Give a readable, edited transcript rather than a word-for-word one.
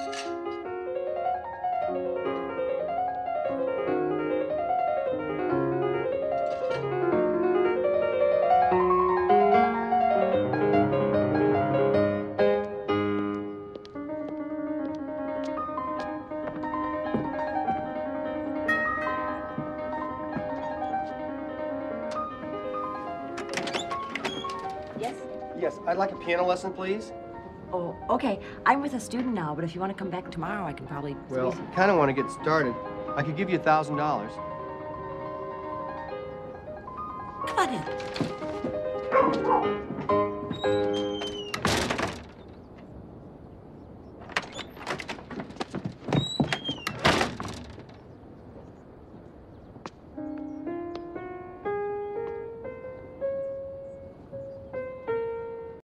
Yes? Yes, I'd like a piano lesson, please. Oh, okay. I'm with a student now, but if you want to come back tomorrow, I can probably... Well, I kind of want to get started. I could give you $1,000. Come on in.